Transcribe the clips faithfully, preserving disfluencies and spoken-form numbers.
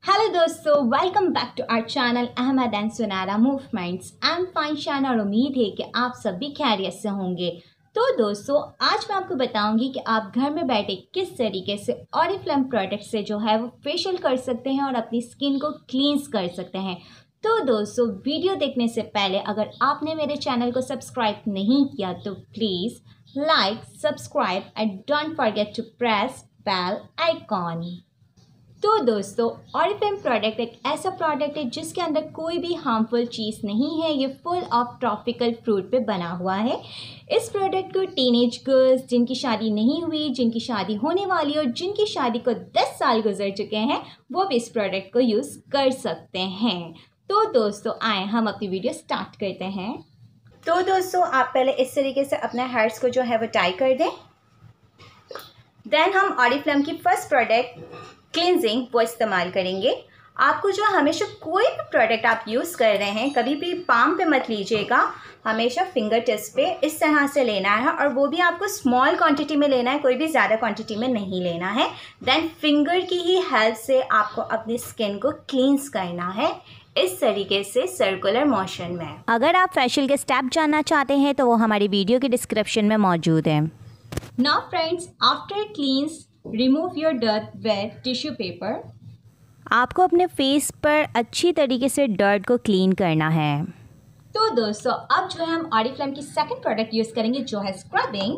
Hello दोस्तों, welcome back to our channel Ahmad and Sunaira movements. I am fine Shaan और उम्मीद है कि आप सब भी खैरियत से होंगे। तो दोस्तों, आज मैं आपको बताऊंगी कि आप घर में बैठे किस तरीके से ऑरिफ्लेम प्रोडक्ट से जो है वो फेशियल कर सकते हैं और अपनी स्किन को क्लींस कर सकते हैं। तो दोस्तों, वीडियो देखने से पहले अगर आपने मेरे चैनल को सब्सक्राइब नहीं किया तो please like, subscribe and don't forget to press bell icon. तो दोस्तों, ऑरिफ्लेम प्रोडक्ट एक ऐसा प्रोडक्ट है जिसके अंदर कोई भी हार्मफुल चीज़ नहीं है। ये फुल ऑफ ट्रॉपिकल फ्रूट पे बना हुआ है। इस प्रोडक्ट को टीनेज गर्ल्स, जिनकी शादी नहीं हुई, जिनकी शादी होने वाली और जिनकी शादी को दस साल गुजर चुके हैं, वो भी इस प्रोडक्ट को यूज़ कर सकते हैं। तो दोस्तों, आए हम अपनी वीडियो स्टार्ट करते हैं। तो दोस्तों, आप पहले इस तरीके से अपने हेयर्स को जो है वो टाई कर दें। देन हम ऑरिफ्लेम की फर्स्ट प्रोडक्ट क्लिनजिंग वो इस्तेमाल करेंगे। आपको जो हमेशा कोई भी प्रोडक्ट आप यूज़ कर रहे हैं, कभी भी पाम पे मत लीजिएगा, हमेशा फिंगर टिप्स पे इस तरह से लेना है और वो भी आपको स्मॉल क्वांटिटी में लेना है, कोई भी ज़्यादा क्वांटिटी में नहीं लेना है। देन फिंगर की ही हेल्प से आपको अपनी स्किन को क्लींस करना है, इस तरीके से सर्कुलर मोशन में। अगर आप फेशियल के स्टेप जानना चाहते हैं तो वो हमारी वीडियो के डिस्क्रिप्शन में मौजूद है। Now friends, after cleanse remove your dirt with tissue paper. आपको अपने फेस पर अच्छी तरीके से डर्ट को क्लीन करना है। तो दोस्तों, अब जो है हम ऑरिफ्लेम की सेकंड प्रोडक्ट यूज करेंगे जो है स्क्रबिंग।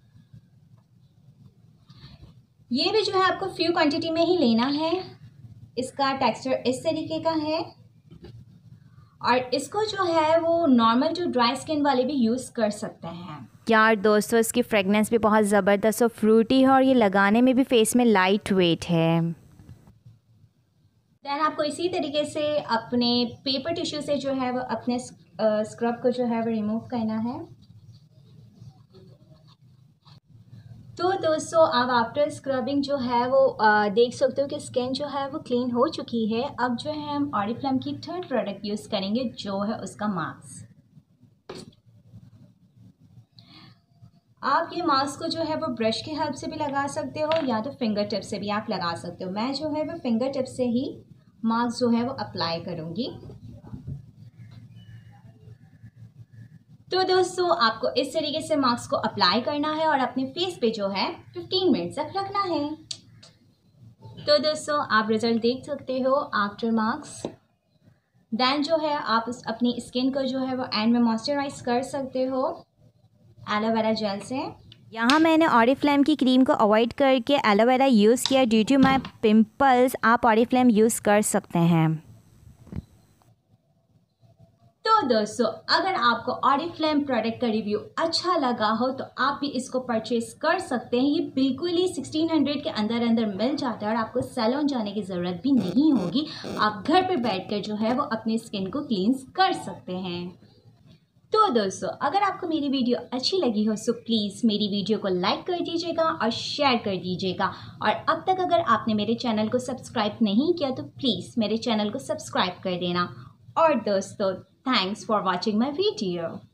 ये भी जो है आपको फ्यू क्वांटिटी में ही लेना है। इसका टेक्सचर इस तरीके का है और इसको जो है वो नॉर्मल जो ड्राई स्किन वाले भी यूज कर सकते हैं। यार दोस्तों, इसकी फ्रेगनेंस भी बहुत ज़बरदस्त और फ्रूटी है और ये लगाने में भी फेस में लाइट वेट है। देन आपको इसी तरीके से अपने पेपर टिश्यू से जो है वो अपने स्क्रब को जो है वो रिमूव करना है। तो दोस्तों, अब आफ्टर स्क्रबिंग जो है वो आ, देख सकते हो कि स्किन जो है वो क्लीन हो चुकी है। अब जो है हम ऑरिफ्लेम की थर्ड प्रोडक्ट यूज़ करेंगे जो है उसका मास्क। आप ये मास्क को जो है वो ब्रश की हेल्प से भी लगा सकते हो या तो फिंगर टिप से भी आप लगा सकते हो। मैं जो है वो फिंगर टिप से ही मास्क जो है वो अप्लाई करूँगी। तो दोस्तों, आपको इस तरीके से मास्क को अप्लाई करना है और अपने फेस पे जो है पंद्रह मिनट तक रखना है। तो दोस्तों, आप रिजल्ट देख सकते हो आफ्टर मास्क। देन जो है आप उस अपनी स्किन को जो है वो एंड में मॉइस्चराइज कर सकते हो एलोवेरा जेल से। यहाँ मैंने ऑरिफ्लेम की क्रीम को अवॉइड करके एलोवेरा यूज़ किया ड्यू टू माई पिम्पल्स। आप ऑरिफ्लेम यूज़ कर सकते हैं। तो दोस्तों, अगर आपको ऑरिफ्लेम प्रोडक्ट का रिव्यू अच्छा लगा हो तो आप भी इसको परचेज कर सकते हैं। ये बिल्कुल ही सोलह सौ के अंदर अंदर मिल जाता है और आपको सैलून जाने की ज़रूरत भी नहीं होगी। आप घर पे बैठकर जो है वो अपनी स्किन को क्लींस कर सकते हैं। तो दोस्तों, अगर आपको मेरी वीडियो अच्छी लगी हो सो प्लीज़ मेरी वीडियो को लाइक कर दीजिएगा और शेयर कर दीजिएगा। और अब तक अगर आपने मेरे चैनल को सब्सक्राइब नहीं किया तो प्लीज़ मेरे चैनल को सब्सक्राइब कर देना। और दोस्तों, thanks for watching my video.